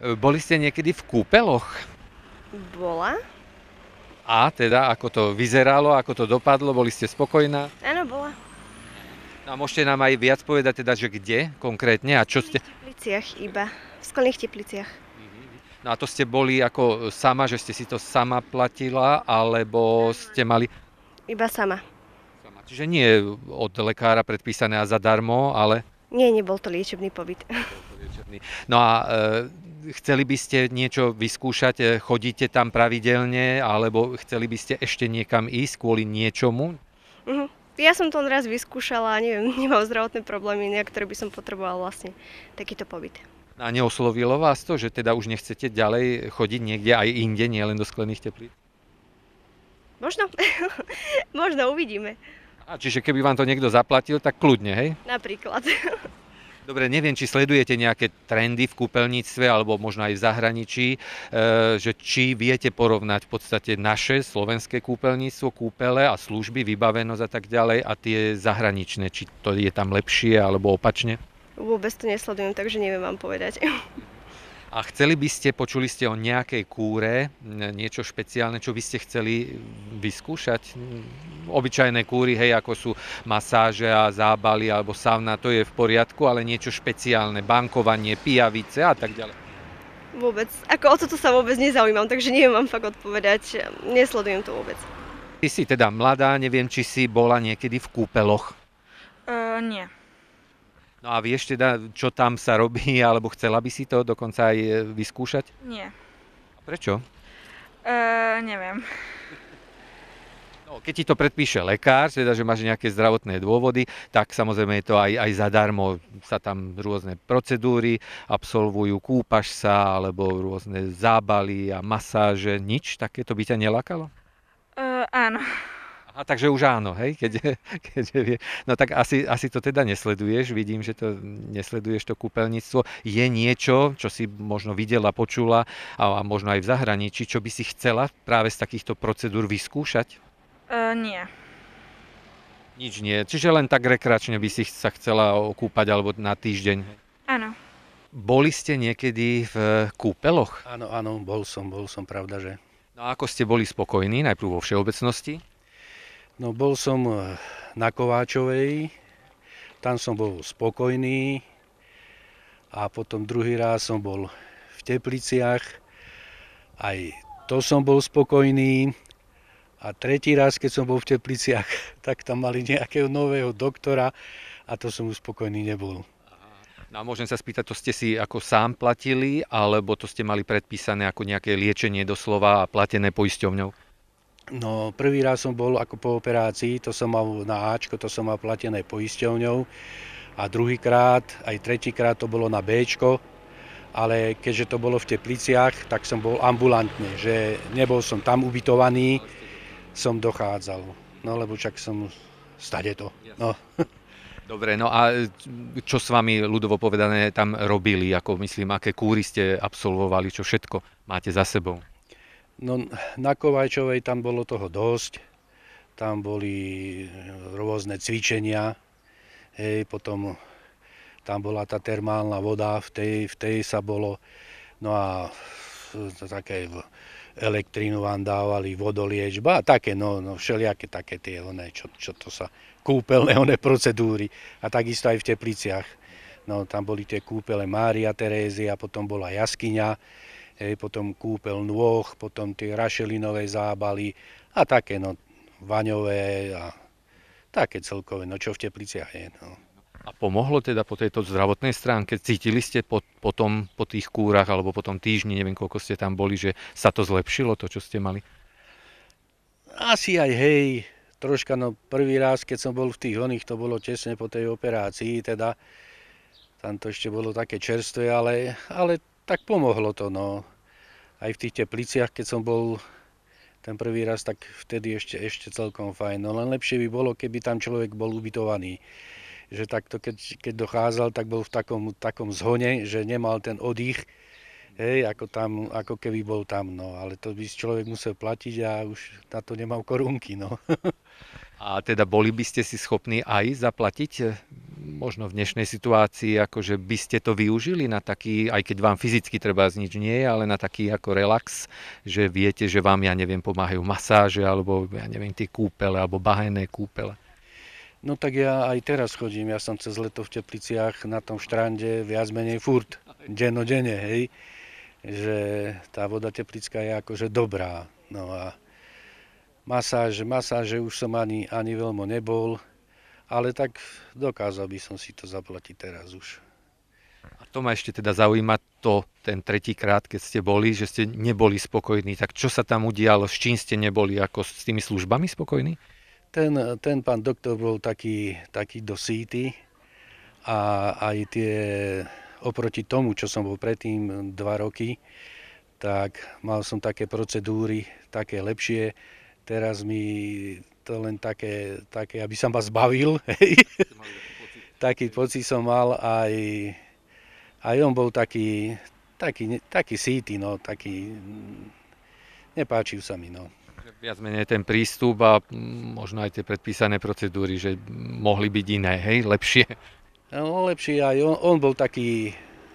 Boli ste niekedy v kúpeloch? Bola? A teda, ako to vyzeralo, ako to dopadlo, boli ste spokojná? Áno, bola. No a môžete nám aj viac povedať teda, že kde konkrétne a V čo Skalných ste... Tepliciach iba. V Skalných Tepliciach. No a to ste boli ako sama, že ste si to sama platila, alebo ste mali... Iba sama. Sama. Čiže nie od lekára predpísané a zadarmo, ale... Nie, nebol to liečebný pobyt. Nebol to liečebný. No a chceli by ste niečo vyskúšať, chodíte tam pravidelne, alebo chceli by ste ešte niekam ísť kvôli niečomu? Mhm. Ja som to raz vyskúšala a neviem, nemám zdravotné problémy, na ktoré by som potrebovala vlastne takýto pobyt. A neoslovilo vás to, že teda už nechcete ďalej chodiť niekde aj inde, nielen do Sklených Teplíc? Možno. Možno, uvidíme. A čiže keby vám to niekto zaplatil, tak kľudne, hej? Napríklad. Dobre, neviem, či sledujete nejaké trendy v kúpeľníctve alebo možno aj v zahraničí, že či viete porovnať v podstate naše slovenské kúpeľníctvo, kúpele a služby, vybavenosť a tak ďalej a tie zahraničné, či to je tam lepšie alebo opačne? Vôbec to nesledujem, takže neviem vám povedať. A chceli by ste, počuli ste o nejakej kúre, niečo špeciálne, čo by ste chceli vyskúšať? Obyčajné kúry, hej, ako sú masáže a zábaly alebo sauna, to je v poriadku, ale niečo špeciálne, bankovanie, pijavice a tak ďalej. Vôbec. Ako o toto sa vôbec nezaujímam, takže neviem vám fakt odpovedať. Nesledujem to vôbec. Ty si teda mladá, neviem, či si bola niekedy v kúpeloch. Nie. No a vieš teda, čo tam sa robí, alebo chcela by si to dokonca aj vyskúšať? Nie. A prečo? Neviem. No, keď ti to predpíše lekár, teda, že máš nejaké zdravotné dôvody, tak samozrejme je to aj zadarmo. Sa tam rôzne procedúry absolvujú, kúpaš sa, alebo rôzne zábaly a masáže. Nič takéto by ťa nelákalo? Áno. Aha, takže už áno, hej? Keď vie. No tak asi to teda nesleduješ, vidím, že to nesleduješ to kúpeľníctvo. Je niečo, čo si možno videla, počula a možno aj v zahraničí, čo by si chcela práve z takýchto procedúr vyskúšať? Nie. Nič nie. Čiže len tak rekreačne by si sa chcela okúpať alebo na týždeň. Áno. Boli ste niekedy v kúpeloch? Áno, áno, bol som, pravda, že. No a ako ste boli spokojní, najprv vo všeobecnosti? No bol som na Kováčovej, tam som bol spokojný a potom druhý raz som bol v Tepliciach, aj to som bol spokojný a tretí raz, keď som bol v Tepliciach, tak tam mali nejakého nového doktora a to som už spokojný nebol. No a môžem sa spýtať, to ste si ako sám platili, alebo to ste mali predpísané ako nejaké liečenie doslova a platené poisťovňou? No prvý raz som bol ako po operácii, to som mal na Ačko, to som mal platené poisťovňou a druhýkrát, aj tretíkrát to bolo na Bčko, ale keďže to bolo v Tepliciach, tak som bol ambulantne, že nebol som tam ubytovaný, som dochádzal, no lebo čak som stade to. No. Dobre, no a čo s vami ľudovo povedané tam robili, ako myslím, aké kúry ste absolvovali, čo všetko máte za sebou? No na Kováčovej tam bolo toho dosť, tam boli rôzne cvičenia, hej, potom tam bola tá termálna voda, v tej sa bolo, no a také elektrínu vám dávali, vodoliečba a také, no všelijaké také tie, čo to sa, kúpeľné procedúry a takisto aj v Tepliciach. No tam boli tie kúpele Mária Terézia, potom bola jaskyňa, potom kúpeľ nôh, potom tie rašelinové zábaly a také, no, vaňové a také celkové, no čo v Tepliciach je. No. A pomohlo teda po tejto zdravotnej stránke? Cítili ste potom po tých kúrach alebo po tom týždni, neviem koľko ste tam boli, že sa to zlepšilo, to čo ste mali? Asi aj hej, troška, no prvý raz, keď som bol v tých oných, to bolo tesne po tej operácii, teda tam to ešte bolo také čerstvé, ale tak pomohlo to, no. Aj v tých Tepliciach, keď som bol ten prvý raz, tak vtedy ešte celkom fajn. No len lepšie by bolo, keby tam človek bol ubytovaný. Že takto, keď dochádzal, tak bol v takom zhone, že nemal ten oddych, hej, ako keby bol tam. No. Ale to by človek musel platiť a už na to nemal korunky, no. A teda boli by ste si schopní aj zaplatiť možno v dnešnej situácii, akože by ste to využili na taký, aj keď vám fyzicky treba nič nie je, ale na taký ako relax, že viete, že vám, ja neviem, pomáhajú masáže, alebo ja neviem, tie kúpele, alebo bahenné kúpele. No tak ja aj teraz chodím, ja som cez leto v Tepliciach na tom štrande viac menej furt, dennodenne, hej, že tá voda teplická je akože dobrá. No a masáže už som ani veľmi nebol, ale tak dokázal by som si to zaplatiť teraz už. A to ma ešte teda zaujíma ten tretí krát, keď ste boli, že ste neboli spokojní. Tak čo sa tam udialo, s čím ste neboli, ako s tými službami spokojní? Ten pán doktor bol taký dosýty a aj tie, oproti tomu, čo som bol predtým 2 roky, tak mal som také procedúry, také lepšie. Teraz mi to len také aby som vás bavil. Taký pocit som mal, aj on bol taký síty, no, taký, nepáčil sa mi, no. Viac menej ten prístup a možno aj tie predpísané procedúry, že mohli byť iné, hej, lepšie. No, lepšie aj on bol taký,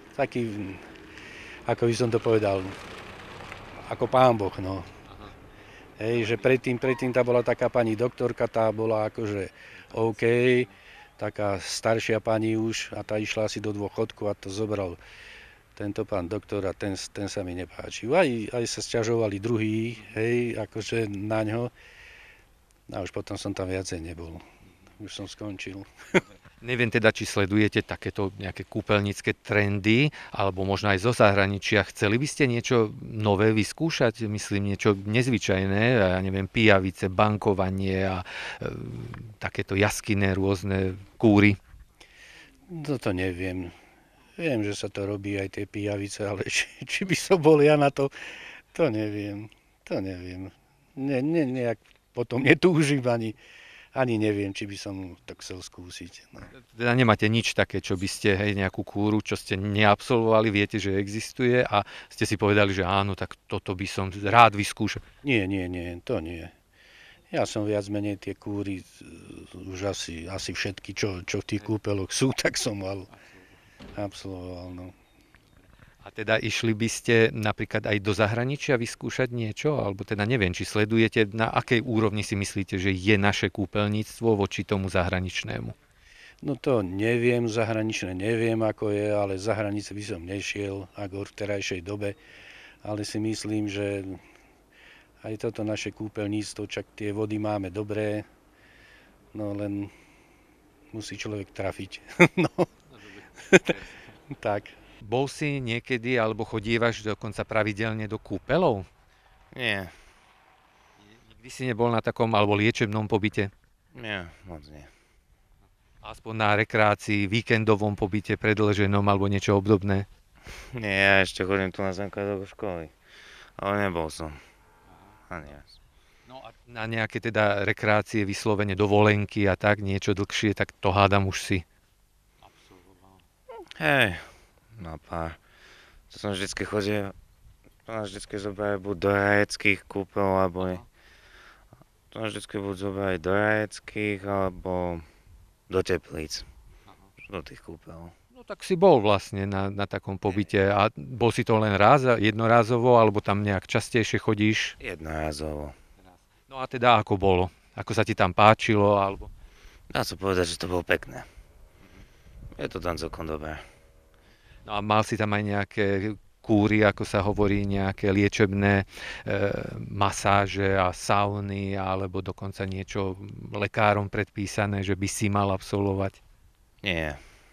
ako by som to povedal, ako pán Boh, no. Hej, že predtým tá bola taká pani doktorka, tá bola akože OK, taká staršia pani už a tá išla asi do dôchodku a to zobral tento pán doktor a ten sa mi nepáčil. Aj sa sťažovali druhí, hej, akože na ňo. A už potom som tam viacej nebol. Už som skončil. Neviem teda, či sledujete takéto nejaké kúpeľnícke trendy, alebo možno aj zo zahraničia. Chceli by ste niečo nové vyskúšať? Myslím, niečo nezvyčajné, ja neviem, pijavice, bankovanie a takéto jaskyné rôzne kúry. To neviem. Viem, že sa to robí aj tie pijavice, ale či by som bol ja na to neviem. To neviem. Nejak potom netúžim ani neviem, či by som to chcel skúsiť. No. Teda nemáte nič také, čo by ste, hej, nejakú kúru, čo ste neabsolvovali, viete, že existuje a ste si povedali, že áno, tak toto by som rád vyskúšal. Nie, to nie. Ja som viac menej tie kúry, už asi všetky, čo v tých kúpeloch sú, tak som absolvoval. No. A teda išli by ste napríklad aj do zahraničia vyskúšať niečo? Alebo teda neviem, či sledujete, na akej úrovni si myslíte, že je naše kúpeľníctvo voči tomu zahraničnému? No to neviem, zahraničné neviem, ako je, ale za hranice by som nešiel, ako v terajšej dobe. Ale si myslím, že aj toto naše kúpeľníctvo, čak tie vody máme dobré, no len musí človek trafiť. No. Tak. Bol si niekedy, alebo chodívaš dokonca pravidelne do kúpeľov? Nie. Nikdy si nebol na takom, alebo liečebnom pobyte? Nie, moc nie. Aspoň na rekreácii, víkendovom pobyte, predĺženom, alebo niečo obdobné? Nie, ja ešte chodím tu na Zemka do školy. Ale nebol som. Ani raz. No a na nejaké teda rekreácie, vyslovene dovolenky a tak, niečo dlhšie, tak to hádam už si absolvoval. Hej, no pár. To som vždycky chodil, to nás vždycky zobrali buď do rajeckých kúpeľ, alebo to nás vždycky buď zobrali do rajeckých, alebo do Teplíc, do tých kúpeľov. No tak si bol vlastne na takom pobyte a bol si to len raz, jednorázovo, alebo tam nejak častejšie chodíš? Jednorázovo. No a teda ako bolo? Ako sa ti tam páčilo, alebo? Dá sa povedať, že to bolo pekné. Je to tam celkom dobré. No a mal si tam aj nejaké kúry, ako sa hovorí, nejaké liečebné masáže a sauny, alebo dokonca niečo lekárom predpísané, že by si mal absolvovať? Nie.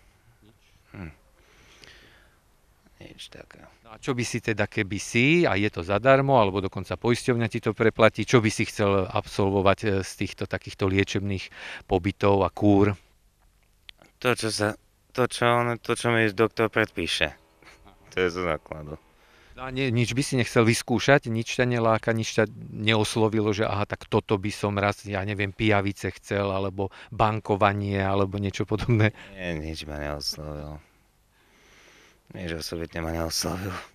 Nič také. No a čo by si teda, keby si, a je to zadarmo, alebo dokonca poisťovňa ti to preplatí, čo by si chcel absolvovať z týchto takýchto liečebných pobytov a kúr? To, čo mi doktor predpíše. To je zo základu. No a nič by si nechcel vyskúšať? Nič ťa neláka, nič ťa neoslovilo, že aha, tak toto by som raz, ja neviem, pijavice chcel, alebo bankovanie, alebo niečo podobné? Nie, nič ma neoslovilo. Nič osobitne ma neoslovilo.